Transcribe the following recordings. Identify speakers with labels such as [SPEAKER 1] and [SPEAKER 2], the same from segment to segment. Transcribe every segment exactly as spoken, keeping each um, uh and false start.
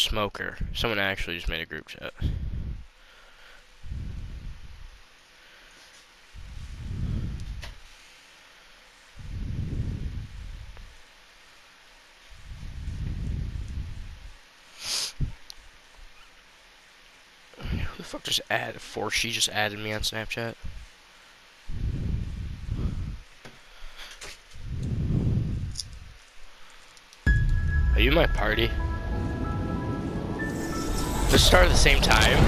[SPEAKER 1] smoker. Someone actually just made a group chat. Who the fuck just added? For she just added me on Snapchat. Are you in my party? Let's start at the same time.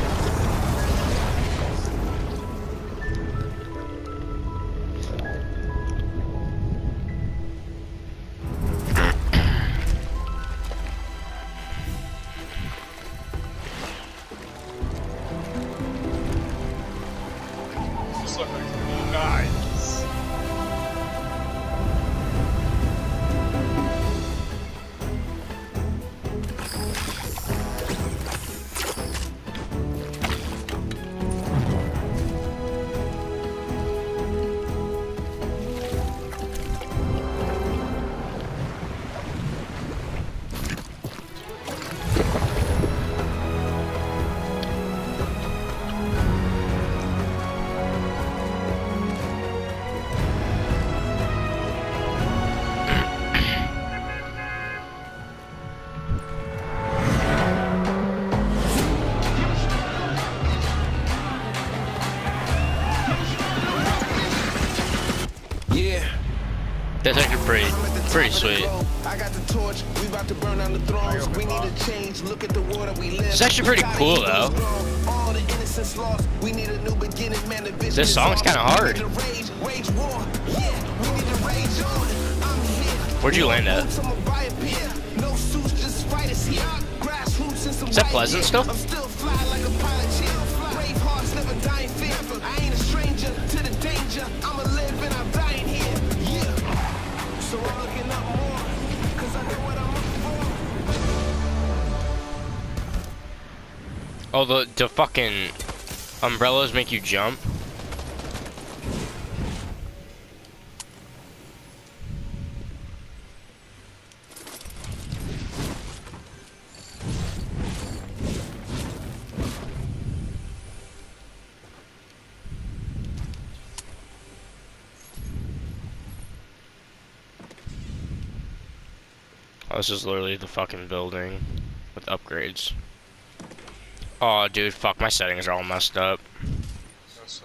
[SPEAKER 1] That's actually pretty, pretty sweet. It's actually pretty cool though. This song's kind of hard. Where'd you land at? Is that Pleasant still? Oh, the, the fucking umbrellas make you jump? Oh, this is literally the fucking building with upgrades. Oh, dude, fuck, my settings are all messed up.
[SPEAKER 2] Yes,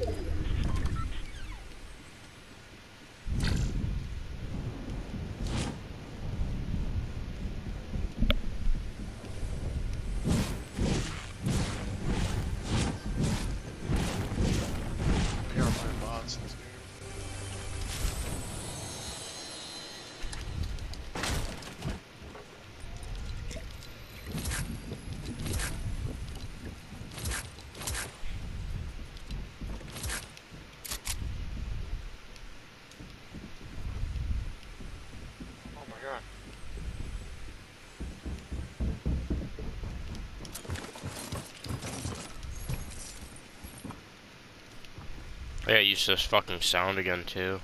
[SPEAKER 1] I gotta use this fucking sound again, too.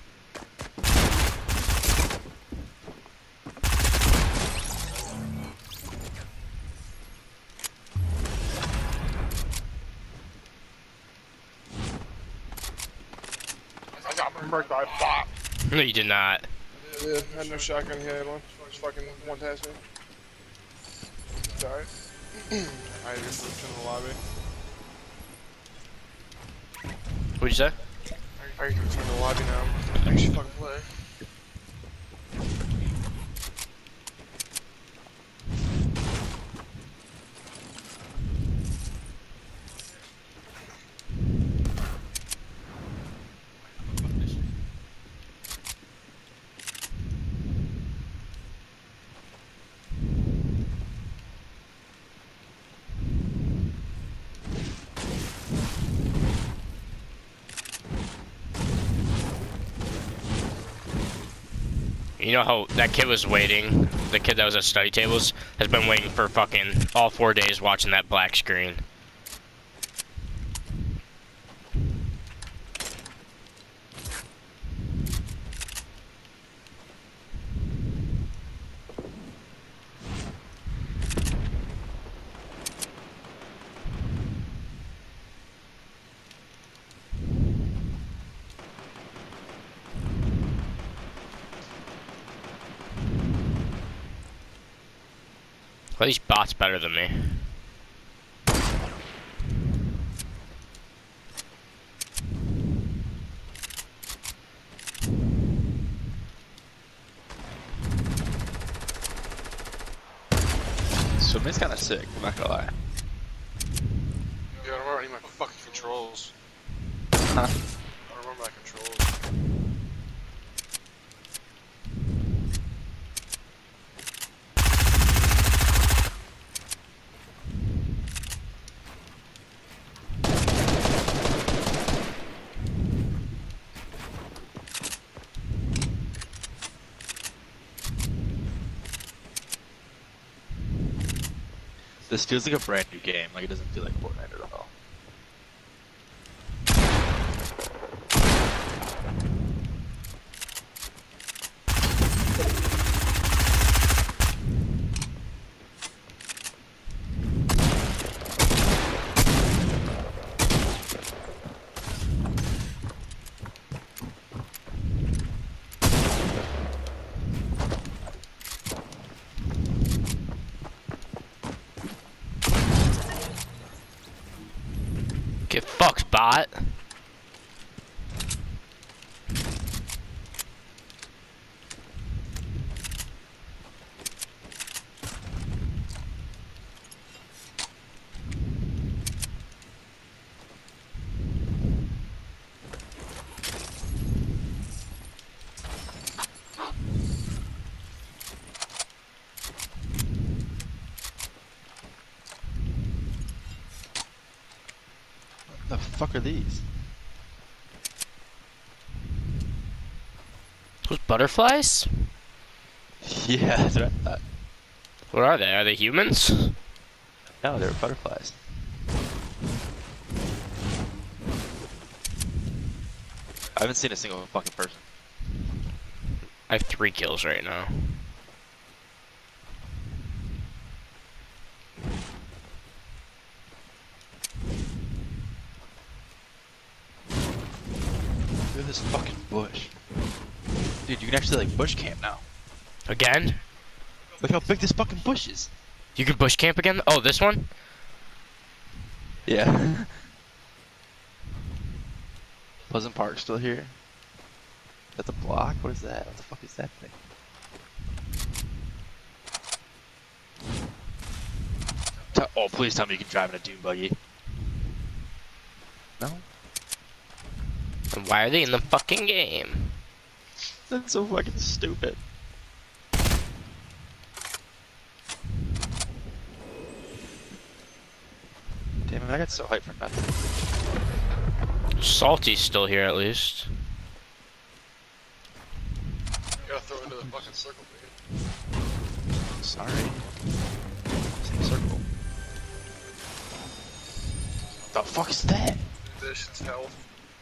[SPEAKER 2] I got murked by a bot.
[SPEAKER 1] No, you did not.
[SPEAKER 2] Yeah, I had no shotgun here, one. Just fucking one task me. It's alright. I just moved to the lobby.
[SPEAKER 1] What'd you say?
[SPEAKER 2] I can return to the lobby now. I should fucking play.
[SPEAKER 1] You know how that kid was waiting, the kid that was at study tables, has been waiting for fucking all four days watching that black screen. At least bot's better than me.
[SPEAKER 3] Swimming's kind of sick, I'm not gonna lie.
[SPEAKER 2] Yeah, I don't remember any of my fucking controls.
[SPEAKER 3] Huh?
[SPEAKER 2] I don't remember my controls.
[SPEAKER 3] This feels like a brand new game, like it doesn't feel like Fortnite at all.
[SPEAKER 1] Get fucked, bot.
[SPEAKER 3] What the fuck are these?
[SPEAKER 1] Those butterflies?
[SPEAKER 3] Yeah, that's what I thought.
[SPEAKER 1] What are they? Are they humans?
[SPEAKER 3] No, they were butterflies. I haven't seen a single fucking person.
[SPEAKER 1] I have three kills right now.
[SPEAKER 3] Look at this fucking bush. Dude, you can actually like bush camp now.
[SPEAKER 1] Again?
[SPEAKER 3] Look how big this fucking bush is.
[SPEAKER 1] You can bush camp again? Oh, this one?
[SPEAKER 3] Yeah. Pleasant Park still here. That's a block? What is that? What the fuck is that thing? T- oh, please tell me you can drive in a dune buggy. No?
[SPEAKER 1] And why are they in the fucking game?
[SPEAKER 3] That's so fucking stupid. Damn it, I got so hyped for nothing.
[SPEAKER 1] Salty's still here at least.
[SPEAKER 2] You gotta throw it into the fucking circle, dude.
[SPEAKER 3] Sorry. It's in a circle. The fuck is that?
[SPEAKER 2] This is health.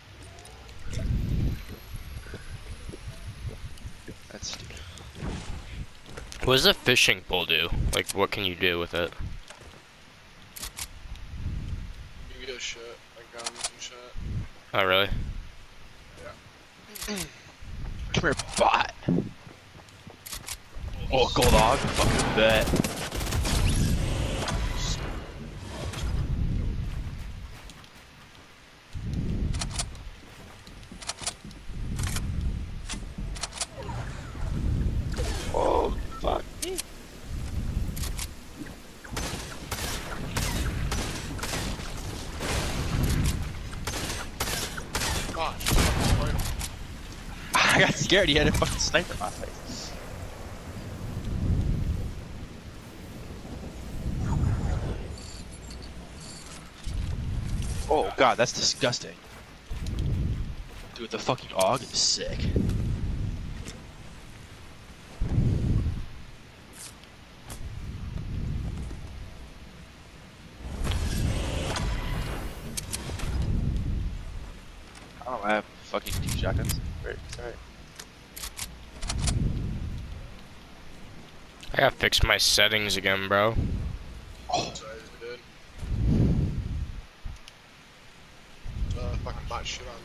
[SPEAKER 3] That's stupid.
[SPEAKER 1] What does a fishing pole do? Like, what can you do with it?
[SPEAKER 2] You get shit, like guns and shit.
[SPEAKER 1] Oh, really?
[SPEAKER 2] Yeah.
[SPEAKER 3] Come here, bot. Oh, gold dog. Fucking bet. Oh, fuck me.
[SPEAKER 2] God, fucking right.
[SPEAKER 3] I got scared. He had a fucking sniper in my face. Oh god, that's disgusting. Dude, the fucking A U G is sick. Oh, I have fucking two shotguns. Great, sorry.
[SPEAKER 1] I gotta fix my settings again, bro.
[SPEAKER 3] Oh,
[SPEAKER 2] Sorry, dude. Uh, fucking bot shit on me.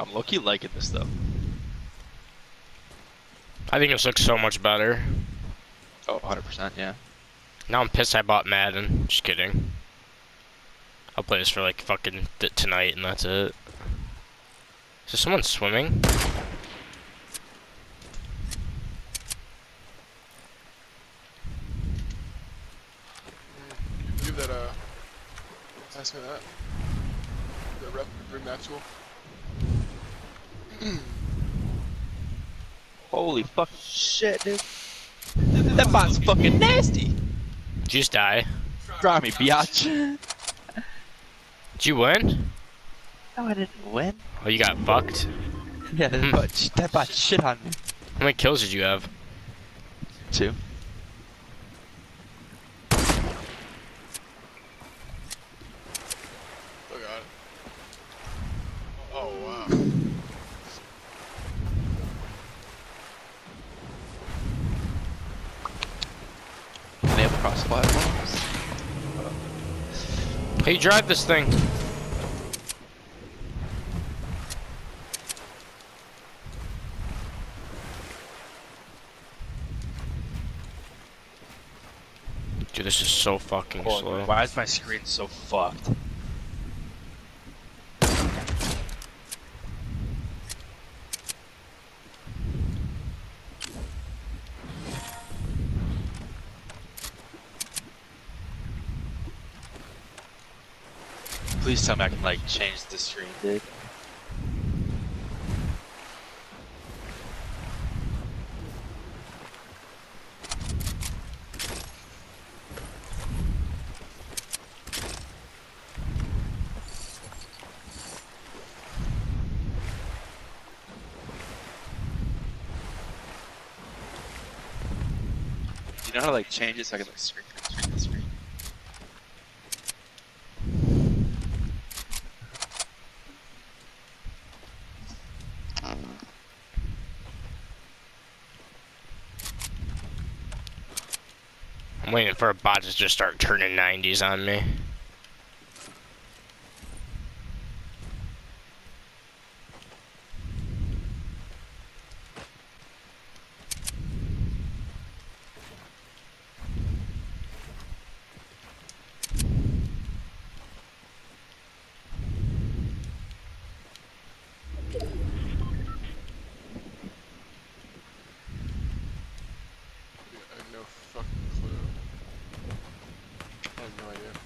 [SPEAKER 3] I'm low-key liking this though.
[SPEAKER 1] I think this looks so much better.
[SPEAKER 3] Oh, one hundred percent, yeah.
[SPEAKER 1] Now I'm pissed I bought Madden. Just kidding. I'll play this for like fucking th tonight and that's it. Is there someone swimming?
[SPEAKER 2] Leave that, uh, pass me that. The rep, bring that tool.
[SPEAKER 3] Holy fucking shit, dude. That bot's fucking nasty.
[SPEAKER 1] Did you just die?
[SPEAKER 3] Try me, biatch.
[SPEAKER 1] Did you win?
[SPEAKER 3] No, I didn't win.
[SPEAKER 1] Oh, you got fucked.
[SPEAKER 3] Yeah, that bot, that bot shit on me.
[SPEAKER 1] How many kills did you have?
[SPEAKER 3] Two.
[SPEAKER 2] Oh god. Oh wow.
[SPEAKER 3] They have cross platforms.
[SPEAKER 1] Hey, drive this thing. Dude, this is so fucking
[SPEAKER 3] Oh,
[SPEAKER 1] slow.
[SPEAKER 3] why is my screen so fucked? Please tell me I can like change the screen, dude. Do you know how to like change it so I can like screen screen the screen?
[SPEAKER 1] I'm waiting for a bot to just start turning nineties on me.
[SPEAKER 2] I have no fucking clue. I have no idea.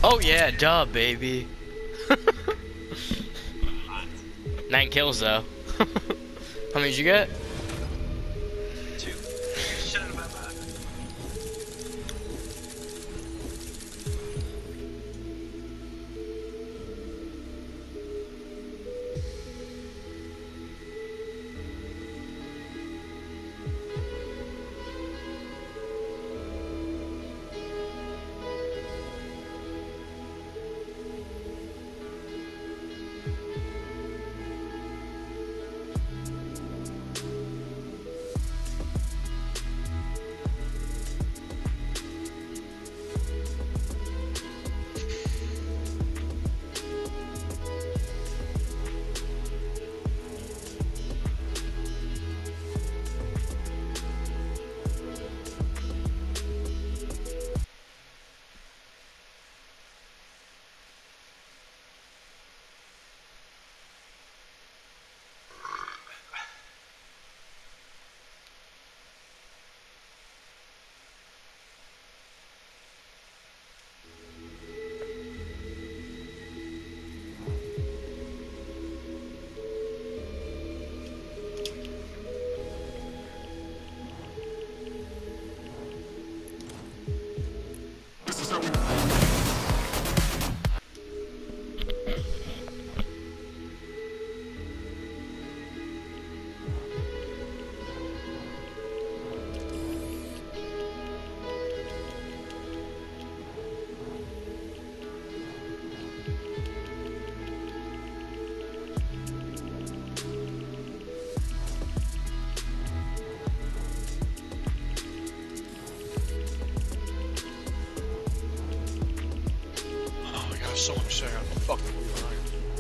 [SPEAKER 1] Oh yeah, duh, baby. Nine kills though. How many did you get?
[SPEAKER 4] Two. Shut up, Baba.
[SPEAKER 2] Oh my gosh, so much shit I gotta fucking behind.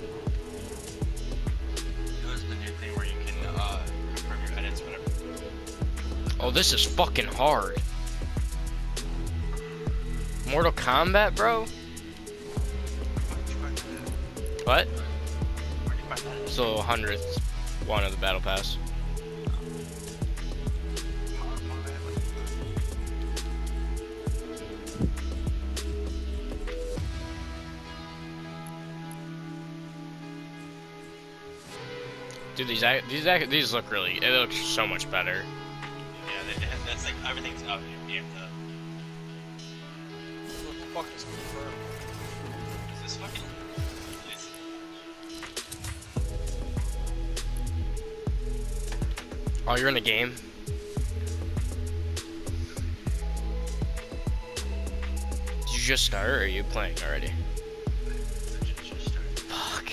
[SPEAKER 4] There's the new thing where you can uh, confirm your edits whenever.
[SPEAKER 1] Oh, this is fucking hard. Mortal Kombat, bro? What?
[SPEAKER 4] Where do you find that?
[SPEAKER 1] So hundredth one of the battle pass. Dude, these act- these act- these look really. It looks so much better.
[SPEAKER 4] Yeah, they, they- that's like everything's up. You have to.
[SPEAKER 2] What the fuck is confirmed?
[SPEAKER 4] Is this fucking? It's,
[SPEAKER 1] Oh, you're in a game? Did you just start, or are you playing already?
[SPEAKER 4] just, just started.
[SPEAKER 1] Fuck.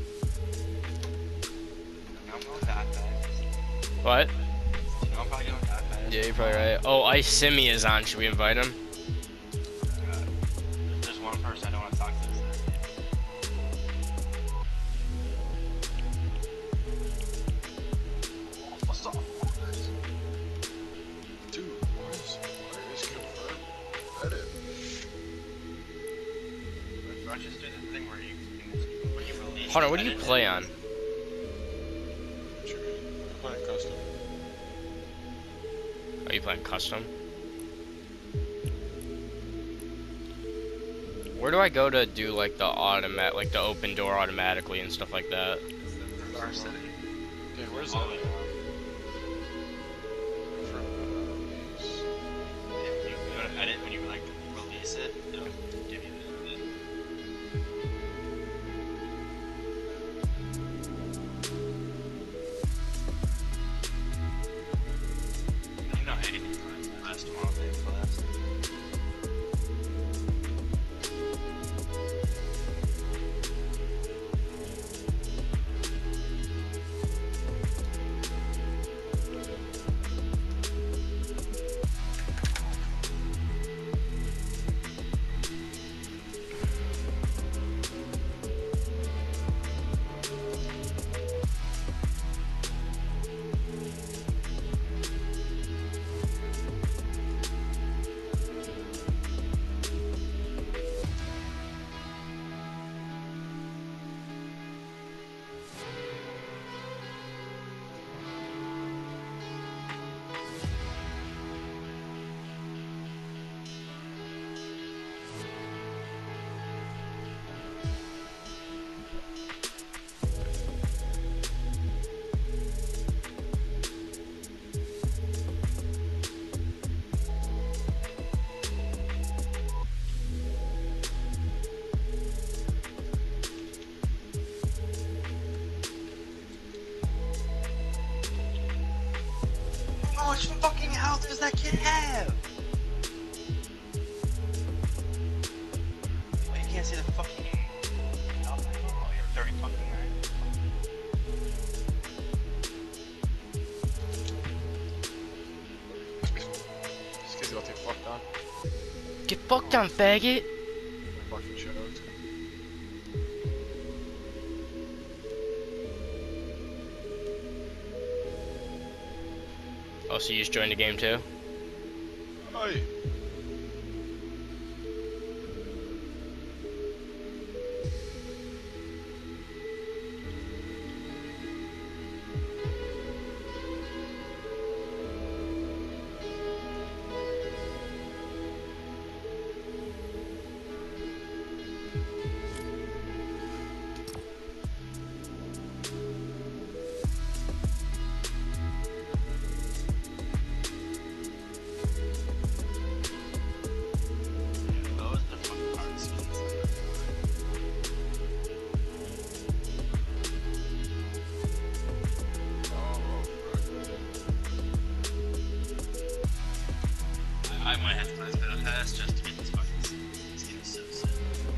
[SPEAKER 4] I'm going that fast.
[SPEAKER 1] What?
[SPEAKER 4] You know, I'm probably going that fast.
[SPEAKER 1] Yeah, you're probably right. Oh, Ice Simi is on. Should we invite him?
[SPEAKER 4] Uh, there's one person I don't want to talk to. What's up?
[SPEAKER 2] Dude, what is, what is confirmed? Edit.
[SPEAKER 4] Let's just do the thing where you, when you release.
[SPEAKER 1] Hunter, what do you
[SPEAKER 4] edit,
[SPEAKER 1] play on?
[SPEAKER 2] Sure. I'm playing custom.
[SPEAKER 1] Are you playing custom? Where do I go to do like the automat, like the open door automatically and stuff like that?
[SPEAKER 4] Our setting.
[SPEAKER 2] Dude, where's
[SPEAKER 4] Oh,
[SPEAKER 2] that?
[SPEAKER 4] yeah.
[SPEAKER 2] Confirmed, uh, release.
[SPEAKER 4] If you go to edit when you like release it, it'll give you the. the you know anything from the last one they class. that kid have? Oh, you can't see the fucking. Oh, you're thirty fucking nine.
[SPEAKER 2] This kid's about to get fucked on.
[SPEAKER 1] Get fucked on, faggot.
[SPEAKER 2] Fucking choked.
[SPEAKER 1] Oh, so you just joined the game too?
[SPEAKER 2] Hey.
[SPEAKER 4] Those are the fucking hard skins. I, I might have to play this battle pass just to get this fucking skin. This game is so sick.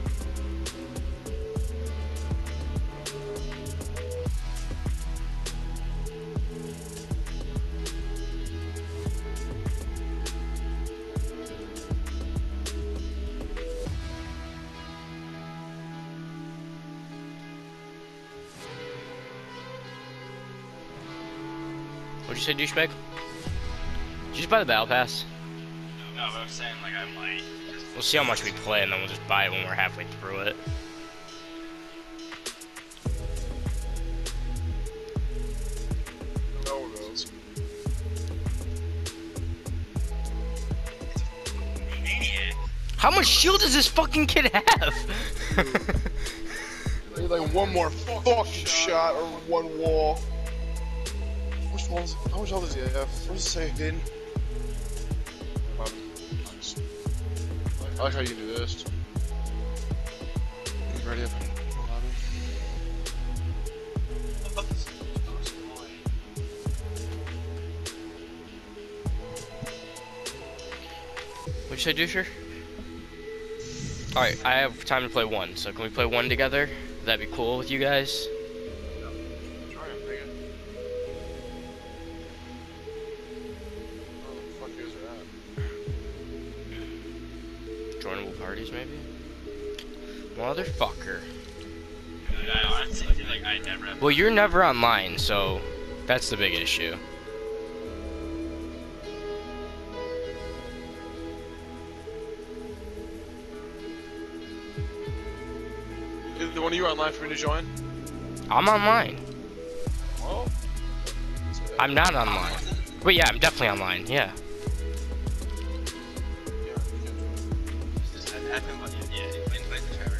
[SPEAKER 1] What'd you say, douchebag? Did you just buy the battle pass?
[SPEAKER 4] No, but I'm saying like I might.
[SPEAKER 1] We'll see how much we play, and then we'll just buy it when we're halfway through it.
[SPEAKER 2] No one goes.
[SPEAKER 4] Maniac.
[SPEAKER 1] How much shield does this fucking kid have?
[SPEAKER 2] I need like one more fucking shot or one wall. Which walls? How much health does he have? Where's it say hidden? Um, nice. I like how you do this. You ready up in the lobby?
[SPEAKER 4] What the fuck is this boy?
[SPEAKER 1] What'd you say, doucher? Alright, I have time to play one, so can we play one together? Would that be cool with you guys?
[SPEAKER 2] Try him, nigga. Where the fuck is it at?
[SPEAKER 1] Joinable parties, maybe? Motherfucker.
[SPEAKER 4] I honestly feel like I never have.
[SPEAKER 1] Well, you're never online, so that's the big issue.
[SPEAKER 2] Is the one of you online for me to join?
[SPEAKER 1] I'm online.
[SPEAKER 2] Well, that's it.
[SPEAKER 1] I'm not online. But yeah, I'm definitely online, yeah.
[SPEAKER 2] Yeah, you can join.
[SPEAKER 4] I've been looking. Yeah, invite the Trevor.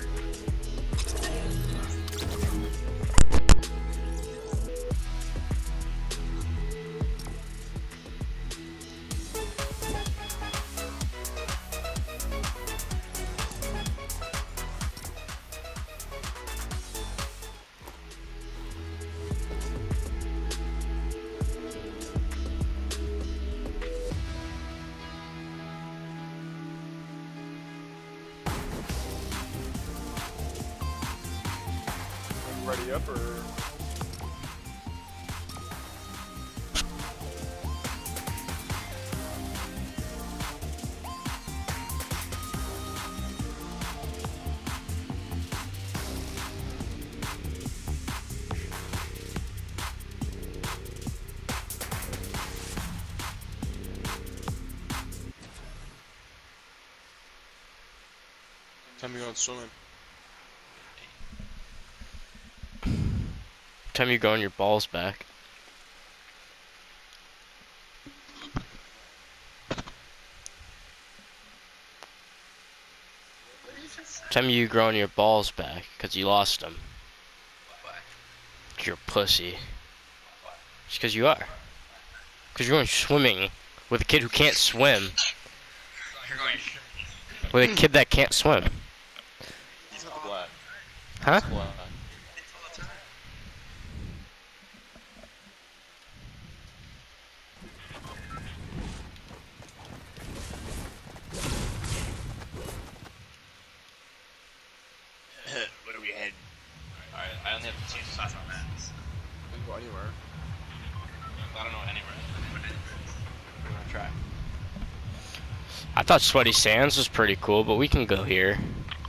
[SPEAKER 2] Ready up or? Time to go swimming.
[SPEAKER 1] Time you growing your balls back. Time you growing your balls back, cause you lost them.
[SPEAKER 4] Why?
[SPEAKER 1] You're a pussy.
[SPEAKER 4] Why?
[SPEAKER 1] Just cause you are. Cause you're going swimming with a kid who can't swim.
[SPEAKER 4] You're going.
[SPEAKER 1] With a kid that can't swim.
[SPEAKER 2] He's not black.
[SPEAKER 1] Huh?
[SPEAKER 2] Black.
[SPEAKER 4] It's all the time.
[SPEAKER 1] I thought Sweaty Sands was pretty cool, but we can go here.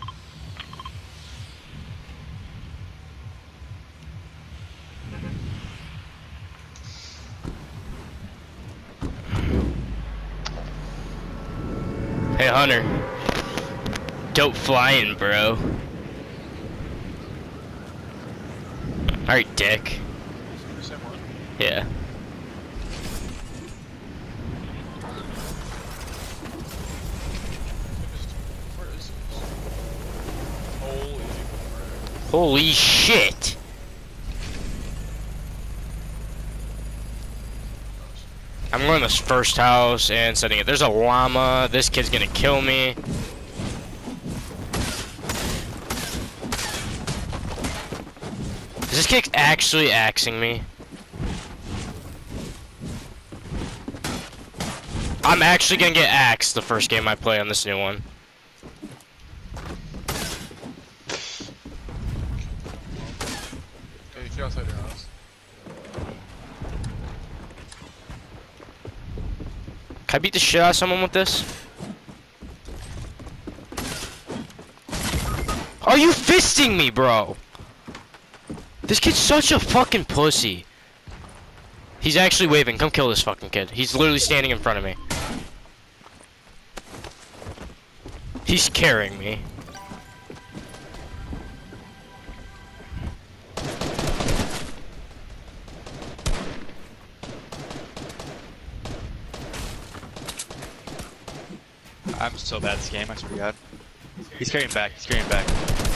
[SPEAKER 1] Hey Hunter, dope flying, bro. Alright, dick.
[SPEAKER 2] Same one.
[SPEAKER 1] Yeah.
[SPEAKER 2] Where is this? Holy crap.
[SPEAKER 1] Holy shit! I'm going to this first house and setting it. There's a llama. This kid's gonna kill me. Is this kid actually axing me? I'm actually gonna get axed the first game I play on this new one.
[SPEAKER 2] Okay, you get outside your house.
[SPEAKER 1] Can I beat the shit out of someone with this? Are you fisting me, bro? This kid's such a fucking pussy. He's actually waving. Come kill this fucking kid. He's literally standing in front of me. He's carrying me.
[SPEAKER 3] I'm so bad at this game, I swear to God. He's carrying back, he's carrying back.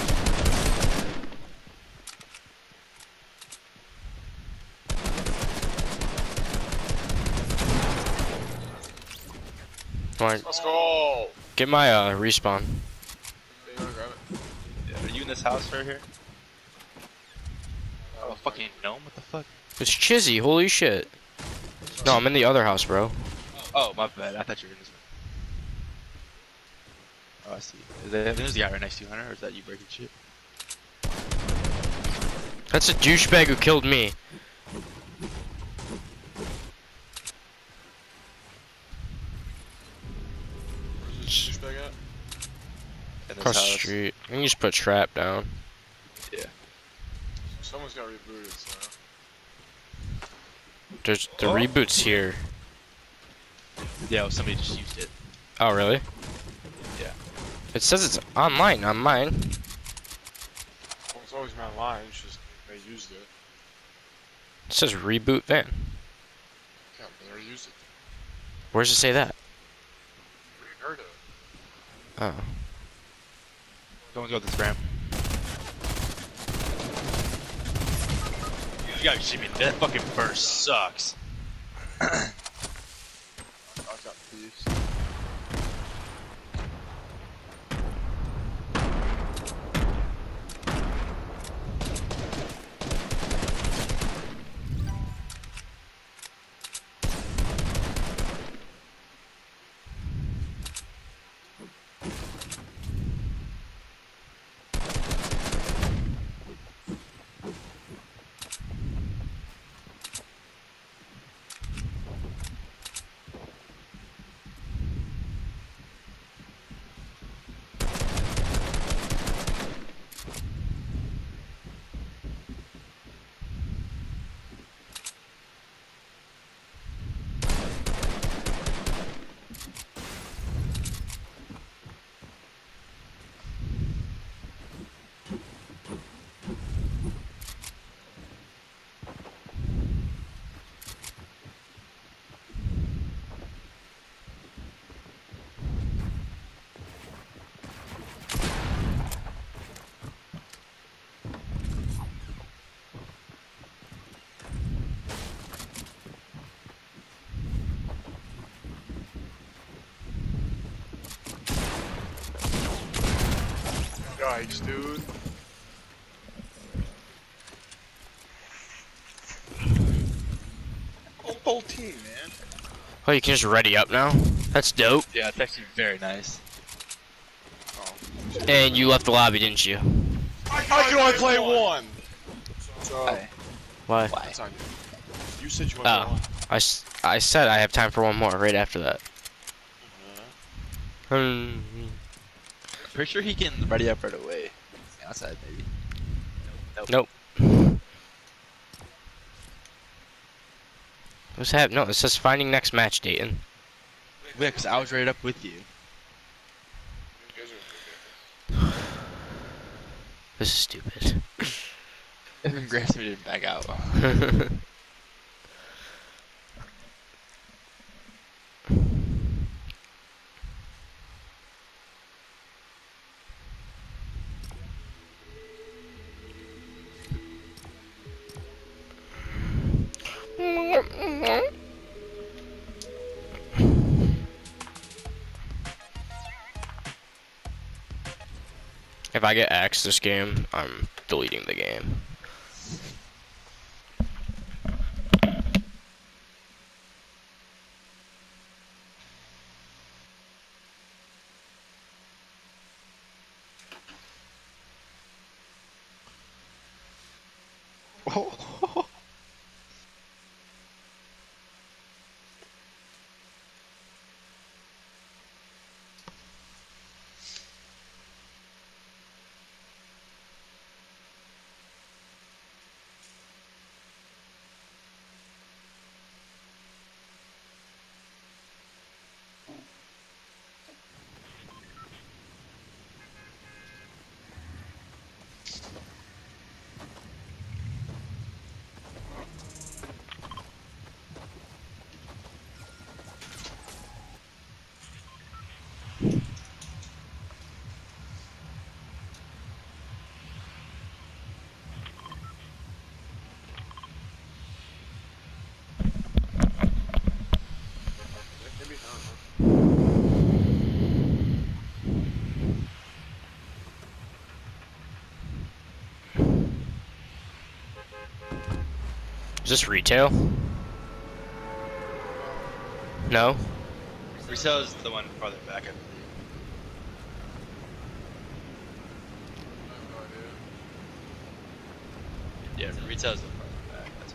[SPEAKER 1] Alright,
[SPEAKER 2] Let's go!
[SPEAKER 1] get my uh, respawn.
[SPEAKER 2] Yeah, you wanna grab it?
[SPEAKER 3] Yeah, are you in this house right here? Oh, fucking gnome, what the fuck?
[SPEAKER 1] It's Chizzy, holy shit. No, I'm in the other house, bro.
[SPEAKER 3] Oh, my bad, I thought you were in this one. Oh, I see. Is that, there's the guy right next to you, Hunter, or is that you breaking shit?
[SPEAKER 1] That's a douchebag who killed me.
[SPEAKER 2] Where's this douchebag at?
[SPEAKER 3] In this
[SPEAKER 1] Across the
[SPEAKER 3] house.
[SPEAKER 1] street. You can just put trap down.
[SPEAKER 3] Yeah.
[SPEAKER 2] Someone's got rebooted, so.
[SPEAKER 1] There's the
[SPEAKER 3] Oh.
[SPEAKER 1] reboot's here.
[SPEAKER 3] Yeah, well, somebody just used it.
[SPEAKER 1] Oh, really?
[SPEAKER 3] Yeah.
[SPEAKER 1] It says it's online on mine.
[SPEAKER 2] Well, it's always been online, it's just they used it.
[SPEAKER 1] It says reboot van.
[SPEAKER 2] Yeah, they already used it.
[SPEAKER 1] Where does it say that?
[SPEAKER 2] We heard it.
[SPEAKER 1] Oh.
[SPEAKER 3] Someone's got this ramp. You gotta be shitting me. That fucking burst sucks.
[SPEAKER 2] I've got thieves. Yikes, dude. Whole, whole team, man.
[SPEAKER 1] Oh, you can just ready up now? That's dope.
[SPEAKER 3] Yeah, it's actually very nice.
[SPEAKER 2] Oh.
[SPEAKER 1] And you left the lobby, didn't you?
[SPEAKER 2] How can I play one? So,
[SPEAKER 3] Hey.
[SPEAKER 1] Why?
[SPEAKER 3] Why?
[SPEAKER 2] that's on you. You said you want to
[SPEAKER 1] Oh.
[SPEAKER 2] play one.
[SPEAKER 1] I, s I said I have time for one more right after that.
[SPEAKER 2] Uh,
[SPEAKER 1] Hmm.
[SPEAKER 3] Pretty sure he can ready up right away. Outside, maybe. Nope.
[SPEAKER 1] Nope. What's happening? No, it says finding next match, Dayton.
[SPEAKER 3] Yeah, because I was right up with you.
[SPEAKER 2] You guys are
[SPEAKER 1] This is stupid.
[SPEAKER 3] And Grayson didn't back out.
[SPEAKER 1] If I get X this game, I'm deleting the game.
[SPEAKER 3] Oh.
[SPEAKER 2] maybe not.
[SPEAKER 1] Is this retail? No?
[SPEAKER 4] Resale is the one farther back, I believe.
[SPEAKER 2] I have no idea.
[SPEAKER 4] Yeah, retail is the farther back. That's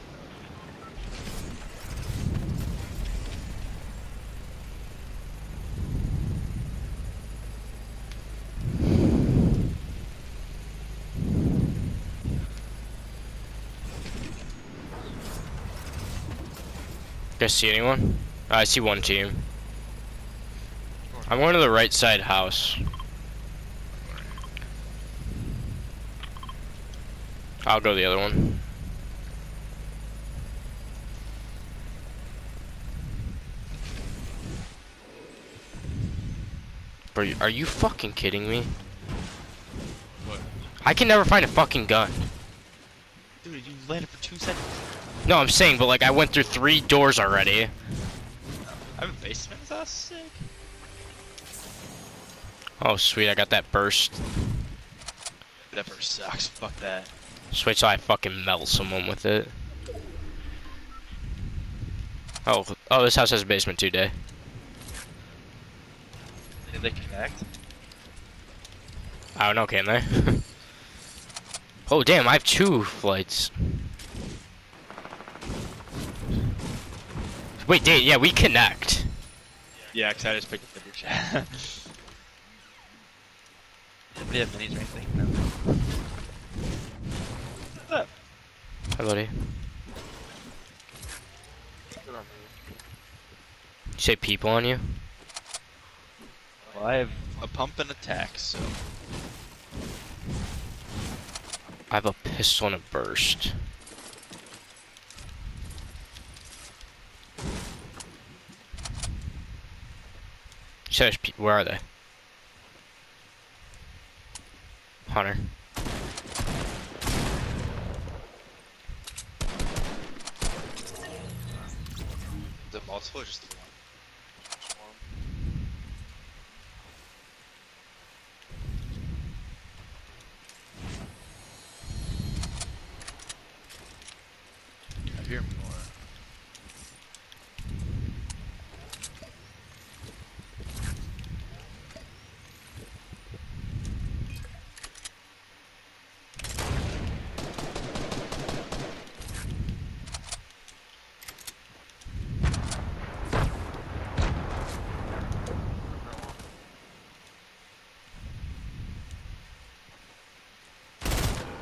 [SPEAKER 1] Guys see anyone? Uh, I see one team. I'm going to the right side house. I'll go the other one. Bro, are you fucking kidding me?
[SPEAKER 2] What?
[SPEAKER 1] I can never find a fucking gun.
[SPEAKER 3] Dude, you landed for two seconds.
[SPEAKER 1] No, I'm saying, but like I went through three doors already.
[SPEAKER 4] I have a basement. That's sick.
[SPEAKER 1] Oh sweet, I got that burst.
[SPEAKER 4] That first sucks. Fuck that.
[SPEAKER 1] Just wait till I fucking melt someone with it. Oh, oh, this house has a basement too, Day.
[SPEAKER 4] Did they connect?
[SPEAKER 1] I don't know, can they? Oh damn, I have two flights. Wait, Dave, yeah, we connect.
[SPEAKER 4] Yeah, cause I just picked up the chat.
[SPEAKER 3] Anybody have minis or anything? No.
[SPEAKER 4] What's up?
[SPEAKER 1] Hi, buddy.
[SPEAKER 2] Good on me.
[SPEAKER 1] You say people on you?
[SPEAKER 4] Well, I have a pump and attack, so.
[SPEAKER 1] I have a pistol and a burst. You said there's pe- where are they? Hunter.
[SPEAKER 4] Is it multiple or just the one?
[SPEAKER 2] Just one.
[SPEAKER 3] I hear more.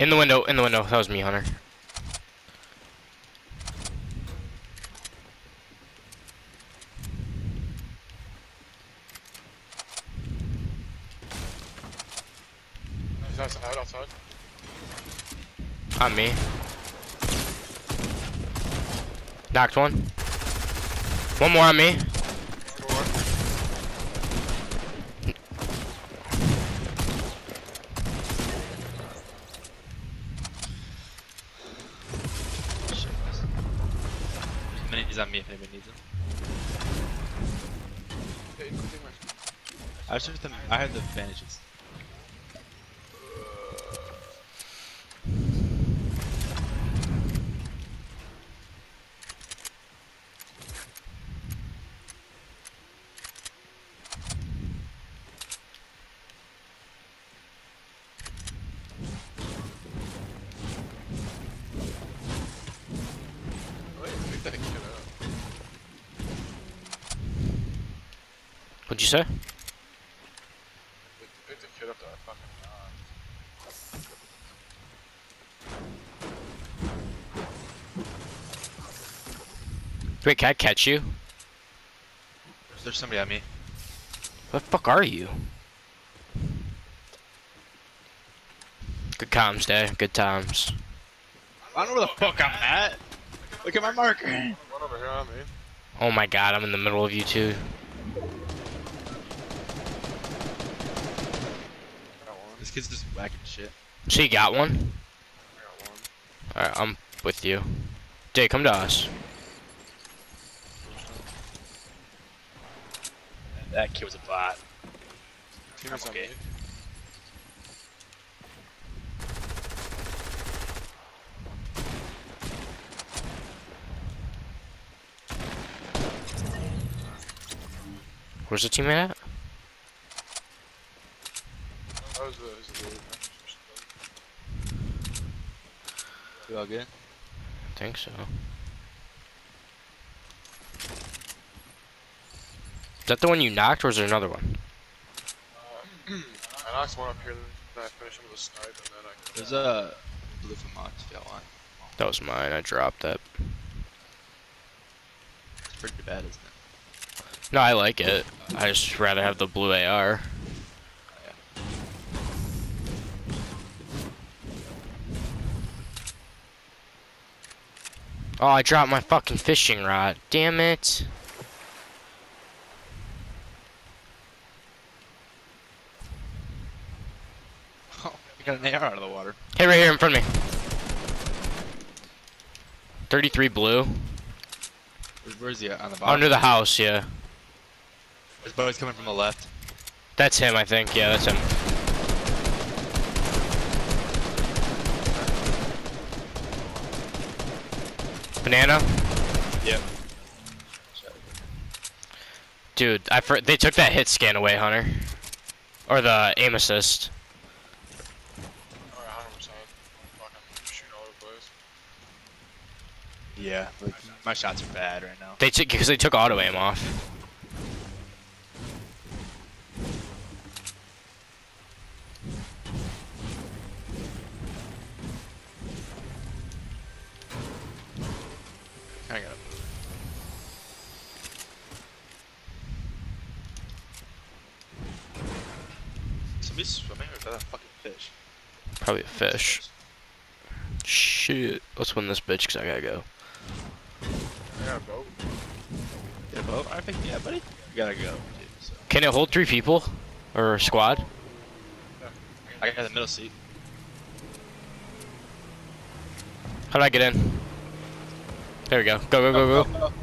[SPEAKER 1] In the window, in the window. That was me, Hunter.
[SPEAKER 2] He's outside, outside.
[SPEAKER 1] On me. Knocked one. One more on me.
[SPEAKER 2] Door.
[SPEAKER 3] Minis on me if anybody needs them.
[SPEAKER 2] Hey, good thing, man.
[SPEAKER 3] I should them. I had the bandages.
[SPEAKER 2] Wait, pick that kid up.
[SPEAKER 1] What'd you say?
[SPEAKER 2] Pick, pick the kid up that I fucking got.
[SPEAKER 1] Wait, can I catch you?
[SPEAKER 3] There's somebody on me.
[SPEAKER 1] What the fuck are you? Good comms, day. Good times.
[SPEAKER 3] I don't know where the fuck I'm at. Look at my marker.
[SPEAKER 2] One over here on me.
[SPEAKER 1] Oh my god, I'm in the middle of you two.
[SPEAKER 2] Got one.
[SPEAKER 3] This kid's just whacking shit.
[SPEAKER 1] So you got one?
[SPEAKER 2] I got one.
[SPEAKER 1] Alright, I'm with you. Jay, come to us.
[SPEAKER 4] That kid was a bot.
[SPEAKER 2] Teammates on
[SPEAKER 4] okay.
[SPEAKER 2] me.
[SPEAKER 1] Where's the teammate at?
[SPEAKER 2] That was the, was the lead.
[SPEAKER 3] You all good?
[SPEAKER 1] I think so. Is that the one you knocked, or is there another one?
[SPEAKER 2] Uh, I knocked one up here, then I finished him with a snipe, and then I
[SPEAKER 3] There's a blue from Mox if y'all want.
[SPEAKER 1] That was mine. I dropped that.
[SPEAKER 3] It's pretty bad, isn't it?
[SPEAKER 1] No, I like it. I just rather have the blue A R. Oh, I dropped my fucking fishing rod. Damn it.
[SPEAKER 3] Oh, you got an A R out of the water.
[SPEAKER 1] Hey, right here in front of me. thirty-three blue.
[SPEAKER 3] Where's, where's he at? On the bottom?
[SPEAKER 1] Under the house, yeah.
[SPEAKER 3] His boat's coming from the left.
[SPEAKER 1] That's him, I think. Yeah, that's him. Banana?
[SPEAKER 3] Yep.
[SPEAKER 1] Dude, I for they took that hit scan away, Hunter. Or the aim assist.
[SPEAKER 2] Alright, one hundred percent. Fucking shooting all over the place.
[SPEAKER 3] Yeah, like, my shots are bad right now.
[SPEAKER 1] They took because they took auto aim off.
[SPEAKER 3] Hang on. Somebody's swimming or is that a fucking fish?
[SPEAKER 1] Probably a fish. Shit. Let's win this bitch because I gotta go.
[SPEAKER 2] I got a boat.
[SPEAKER 3] Get a boat? I think, yeah, buddy. You gotta go, dude. So.
[SPEAKER 1] Can it hold three people? Or squad?
[SPEAKER 3] I got the middle seat.
[SPEAKER 1] How do I get in? There we go. Go, go, go, go.
[SPEAKER 3] go.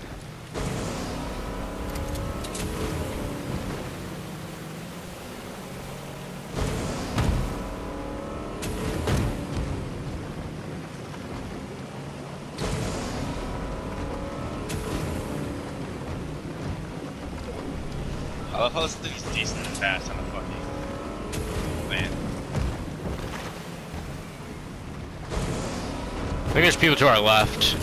[SPEAKER 3] I love how this thing's decent and fast on the fucking land.
[SPEAKER 1] I think there's people to our left.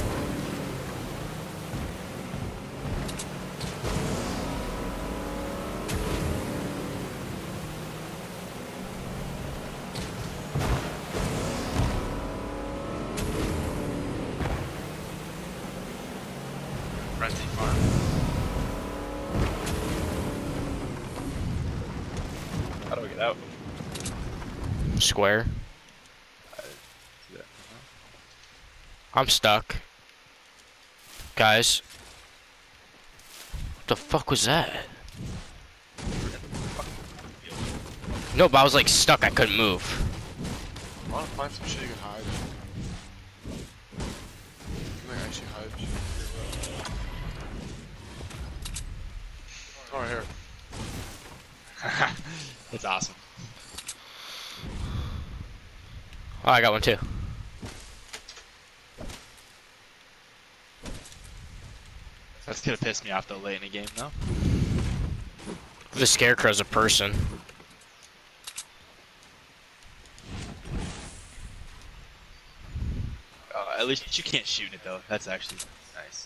[SPEAKER 3] Get out.
[SPEAKER 1] Square.
[SPEAKER 3] Yeah.
[SPEAKER 1] I'm stuck. Guys. What the fuck was that? No, but I was like stuck. I couldn't move.
[SPEAKER 2] I wanna find some shit you can hide. You can like actually hide shit. Oh, right here.
[SPEAKER 3] It's awesome.
[SPEAKER 1] Oh, I got one too.
[SPEAKER 3] That's gonna piss me off though late in the game, no?
[SPEAKER 1] The scarecrow's a person.
[SPEAKER 3] Uh, at least you can't shoot it though. That's actually nice.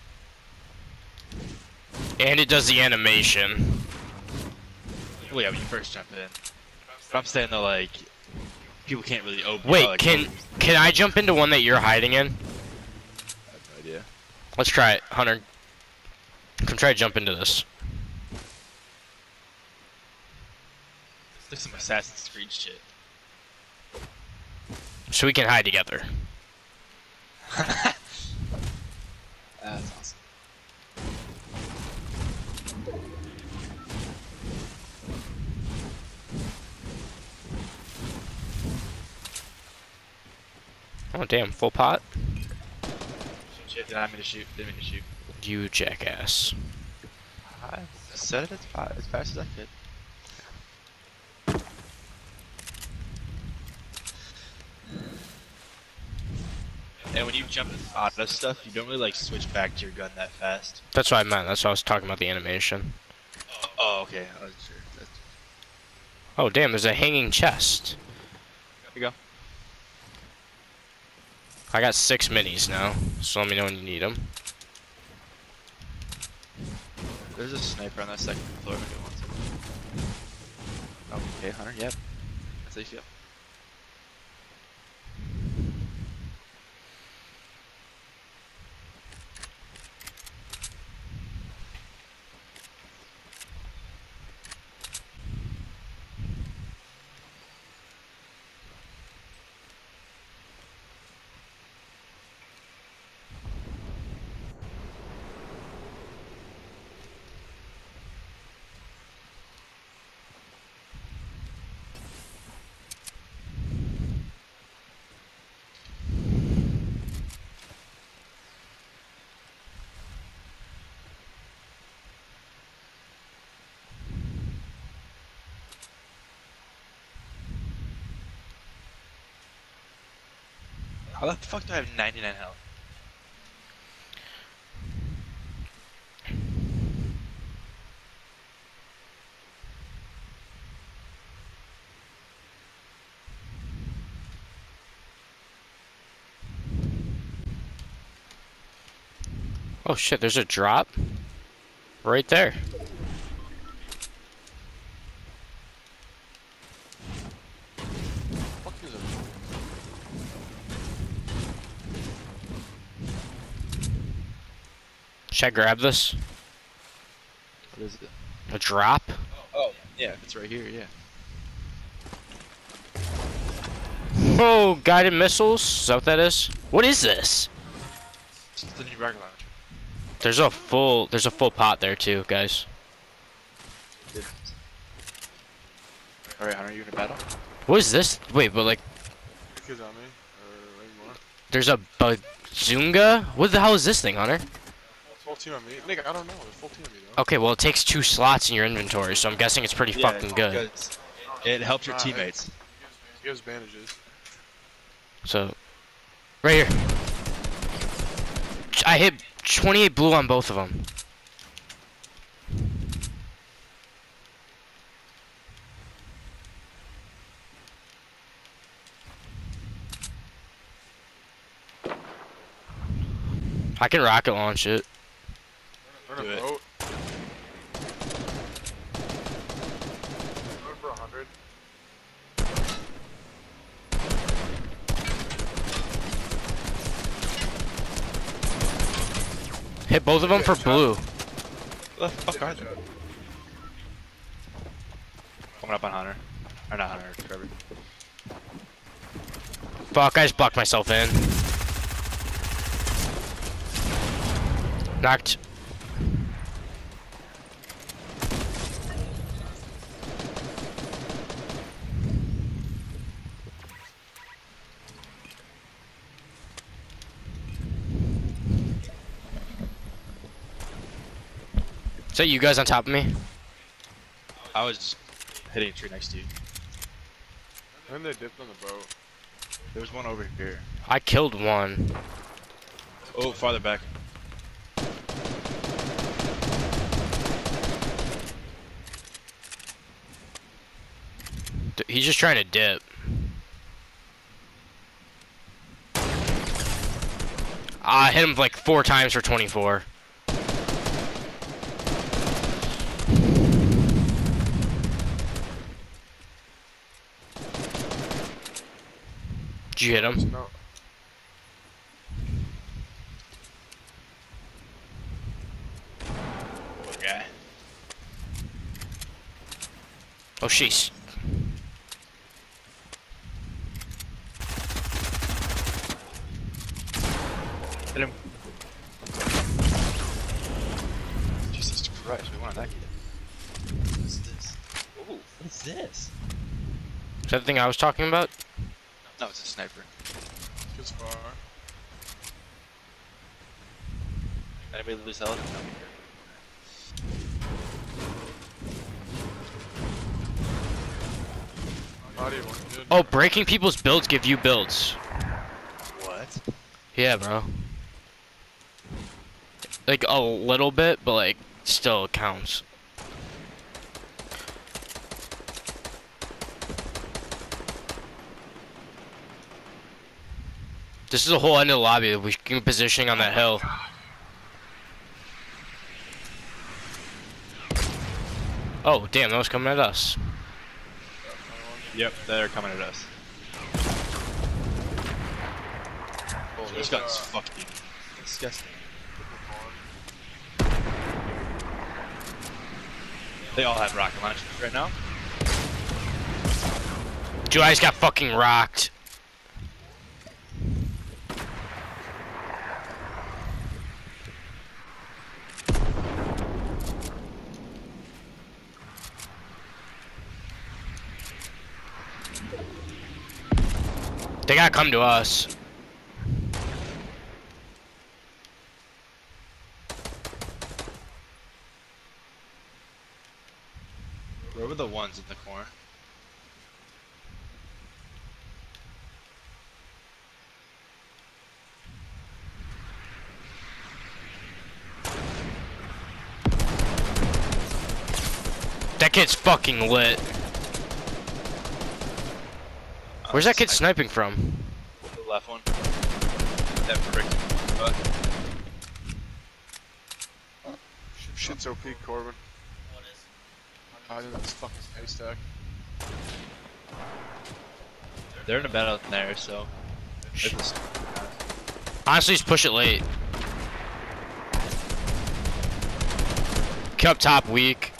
[SPEAKER 1] And it does the animation.
[SPEAKER 3] Well, yeah, when you first jump in. But I'm saying though, like, people can't really open.
[SPEAKER 1] Wait,
[SPEAKER 3] like,
[SPEAKER 1] can can I jump into one that you're hiding in?
[SPEAKER 3] I have no idea.
[SPEAKER 1] Let's try it, Hunter. Come try to jump into this.
[SPEAKER 3] There's some Assassin's Creed shit.
[SPEAKER 1] So we can hide together.
[SPEAKER 3] That's awesome.
[SPEAKER 1] Oh damn, full pot?
[SPEAKER 3] Shit, did I mean to shoot? Didn't mean to shoot.
[SPEAKER 1] You jackass.
[SPEAKER 3] I set it as fast, as fast as I could. And when you jump out of stuff, you don't really like switch back to your gun that fast.
[SPEAKER 1] That's what I meant. That's why I was talking about the animation.
[SPEAKER 3] Oh, okay. I was sure. That's...
[SPEAKER 1] Oh damn, there's a hanging chest.
[SPEAKER 3] There we go.
[SPEAKER 1] I got six minis now, so let me know when you need them.
[SPEAKER 3] There's a sniper on that second floor if you want to. Oh, okay, Hunter, yep. That's how you feel. How the fuck do I have ninety-nine health?
[SPEAKER 1] Oh shit, there's a drop right there.
[SPEAKER 2] Fuck is it?
[SPEAKER 1] Should I grab this?
[SPEAKER 3] What is it?
[SPEAKER 1] A drop?
[SPEAKER 3] Oh, yeah, it's right here, yeah.
[SPEAKER 1] Oh, guided missiles? Is that what that is? What is this?
[SPEAKER 3] It's the new rocket launcher.
[SPEAKER 1] There's a full, there's a full pot there too, guys.
[SPEAKER 3] Alright, Hunter, you in a battle?
[SPEAKER 1] What is this? Wait, but like,
[SPEAKER 2] Kids on me? Or any more?
[SPEAKER 1] there's a bazunga? What the hell is this thing, Hunter?
[SPEAKER 2] Full team on me? Nigga, I don't know. There's full team on me, though.
[SPEAKER 1] Okay, well it takes two slots in your inventory, so I'm guessing it's pretty fucking good.
[SPEAKER 3] Because it helps your
[SPEAKER 2] Nah,
[SPEAKER 3] teammates.
[SPEAKER 2] He gives bandages.
[SPEAKER 1] So, right here. I hit twenty-eight blue on both of them. I can rocket launch it.
[SPEAKER 2] Run
[SPEAKER 3] Do
[SPEAKER 2] a
[SPEAKER 3] it.
[SPEAKER 2] boat. Run for a hundred.
[SPEAKER 1] Hit both of them for blue.
[SPEAKER 3] What the fuck are they? Coming up on Hunter. Or not Hunter, Trevor.
[SPEAKER 1] Fuck, I just blocked myself in. Knocked. Is that you guys on top of me?
[SPEAKER 3] I was just hitting a tree next to you.
[SPEAKER 2] I think they dipped on the boat.
[SPEAKER 3] There was one over here.
[SPEAKER 1] I killed one.
[SPEAKER 3] Oh, farther back.
[SPEAKER 1] D- He's just trying to dip. I hit him like four times for twenty-four. Did you hit him?
[SPEAKER 2] No.
[SPEAKER 3] Poor guy.
[SPEAKER 1] Oh, sheesh.
[SPEAKER 3] Hit him. Jesus Christ, we wanted that kid.
[SPEAKER 4] What is this? Ooh, what is this?
[SPEAKER 1] Is that the thing I was talking about?
[SPEAKER 3] No, it's a sniper.
[SPEAKER 2] Good spar.
[SPEAKER 3] Anybody lose health?
[SPEAKER 2] Body one, good.
[SPEAKER 1] Oh, breaking people's builds give you builds.
[SPEAKER 3] What?
[SPEAKER 1] Yeah, bro. Like a little bit, but like still counts. This is a whole end of the lobby that we can be positioning on that hill. Oh, damn, that was coming at us.
[SPEAKER 3] Yep, they're coming at us. Oh, this guy's fucking disgusting. They all have rocket launchers right now.
[SPEAKER 1] Dude, I just got fucking rocked. They gotta come to us.
[SPEAKER 3] Where were the ones in the corner?
[SPEAKER 1] That kid's fucking lit. Where's that kid sniping from?
[SPEAKER 3] The left one. That frick. But
[SPEAKER 2] Shit's O P, Corbin.
[SPEAKER 4] What is?
[SPEAKER 2] I think that's fucking haystack.
[SPEAKER 3] they're in a battle in there, so.
[SPEAKER 1] Sh-
[SPEAKER 3] It's-
[SPEAKER 1] Honestly, just push it late. Keep up top weak.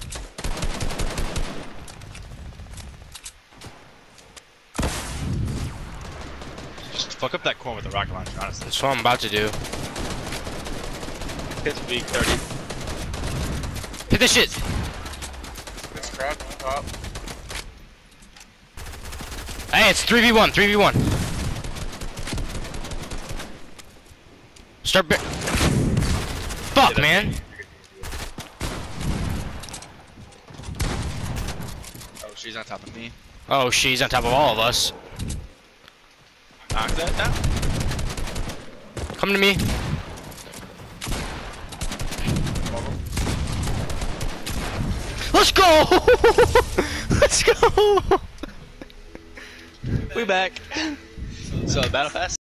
[SPEAKER 3] Just fuck up that corner with the rocket launcher, honestly.
[SPEAKER 1] That's what I'm about to do.
[SPEAKER 3] It's weak, thirty.
[SPEAKER 1] Hit this shit!
[SPEAKER 2] It's crap on top.
[SPEAKER 1] Hey, it's three v one, three v one. Start ba- Fuck, man.
[SPEAKER 3] Oh, she's on top of me.
[SPEAKER 1] Oh, she's on top of all of us.
[SPEAKER 3] Knock that down.
[SPEAKER 1] Come to me. Let's go! Let's go!
[SPEAKER 3] We back. So, battle pass?